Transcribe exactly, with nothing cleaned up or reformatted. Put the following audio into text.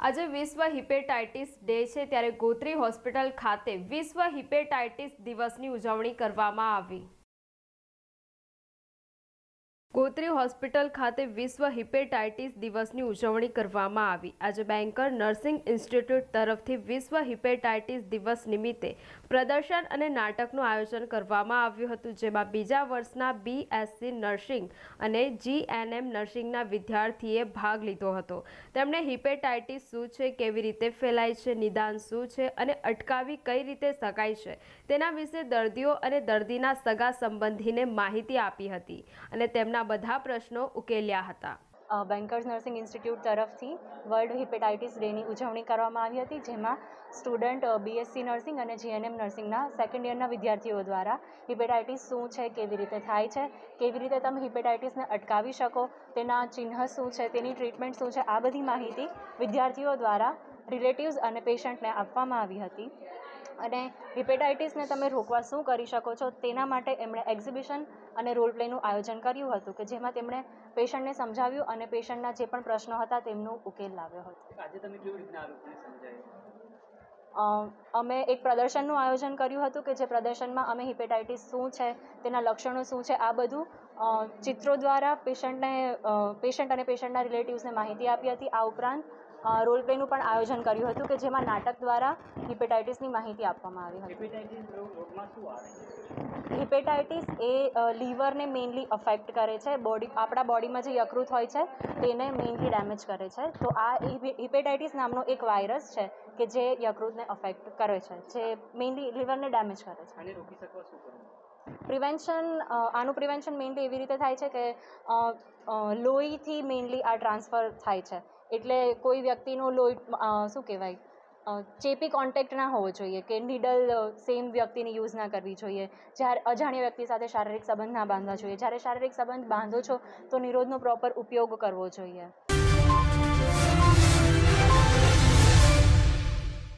આજે વિશ્વ hepatitis day છે ત્યારે ગોત્રી હોસ્પિટલ ખાતે વિશ્વ હિપેટાઇટિસ દિવસની ઉજવણી કરવામાં આવી। ગોત્રી હોસ્પિટલ ખાતે વિશ્વ હિપેટાઇટિસ દિવસની ઉજવણી કરવામાં આવી। આજે બેન્કર નર્સિંગ ઇન્સ્ટિટ્યૂટ તરફથી વિશ્વ હિપેટાઇટિસ દિવસ નિમિત્તે પ્રદર્શન અને નાટકનું આયોજન કરવામાં આવ્યું હતું, જેમાં બીજા વર્ષના બીએસસી નર્સિંગ અને જીએનએમ નર્સિંગના વિદ્યાર્થીએ ભાગ લીધો હતો। તેમણે હિપેટાઇટિસ શું છે, કેવી રીતે ફેલાય છે, નિદાન શું છે અને અટકાવી કઈ રીતે શકાય છે તેના વિશે દર્દીઓ અને દર્દીના સગા સંબંધીને માહિતી આપી હતી અને તેમના બધા પ્રશ્નો ઉકેલ્યા હતા। બેન્કર્સ નર્સિંગ ઇન્સ્ટિટ્યૂટ તરફથી વર્લ્ડ હિપેટાઇટિસ ડેની ઉજવણી કરવામાં આવી હતી, જેમાં સ્ટુડન્ટ બીએસસી નર્સિંગ અને જીએનએમ નર્સિંગના સેકન્ડ યરના વિદ્યાર્થીઓ દ્વારા હિપેટાઇટિસ શું છે, કેવી રીતે થાય છે, કેવી રીતે તમે હિપેટાઇટિસને અટકાવી શકો, તેના ચિહ્ન શું છે, તેની ટ્રીટમેન્ટ શું છે, આ બધી માહિતી વિદ્યાર્થીઓ દ્વારા રિલેટિવ્સ અને પેશન્ટને આપવામાં આવી હતી। અને હિપેટાઇટિસને તમે રોકવા શું કરી શકો છો તેના માટે એમણે એક્ઝિબિશન અને રોલ પ્લેનું આયોજન કર્યું હતું કે જેમાં તેમણે પેશન્ટને સમજાવ્યું અને પેશન્ટના જે પણ પ્રશ્નો હતા તેમનો ઉકેલ લાવ્યો હતો। આજે તમે કેવી રીતના આ લોકોને સમજાવ્યું? અમે એક પ્રદર્શનનું આયોજન કર્યું હતું કે જે પ્રદર્શનમાં અમે હિપેટાઇટિસ શું છે, તેના લક્ષણો શું છે, આ બધું ચિત્રો દ્વારા પેશન્ટને પેશન્ટ અને પેશન્ટના રિલેટિવ્સને માહિતી આપી હતી। આ ઉપરાંત રોલ પ્લેનું પણ આયોજન કર્યું હતું કે જેમાં નાટક દ્વારા હિપેટાઇટિસની માહિતી આપવામાં આવી હતી। હિપેટાઇટિસ રોગમાં શું આવે છે? હિપેટાઇટિસ એ લીવરને મેઇનલી અફેક્ટ કરે છે। બોડી આપણા બોડીમાં જે યકૃત હોય છે તેને મેઇનલી ડેમેજ કરે છે। તો આ હિપેટાઇટિસ નામનો એક વાયરસ છે કે જે યકૃતને અફેક્ટ કરે છે, જે મેઇનલી લીવરને ડેમેજ કરે છે। આને રોકી શકવા શું કરવું? પ્રિવેન્શન આનું પ્રિવેન્શન મેઇનલી એવી રીતે થાય છે કે લોહીથી મેઇનલી આ ટ્રાન્સફર થાય છે, એટલે કોઈ વ્યક્તિનો લોહી શું કહેવાય ચેપી કોન્ટેક્ટ ના હોવો જોઈએ કે નીડલ સેમ વ્યક્તિની યુઝ ના કરવી જોઈએ। જ્યારે અજાણ્યા વ્યક્તિ સાથે શારીરિક સંબંધ ના બાંધવા જોઈએ। જ્યારે શારીરિક સંબંધ બાંધો છો તો નિરોધનો પ્રોપર ઉપયોગ કરવો જોઈએ।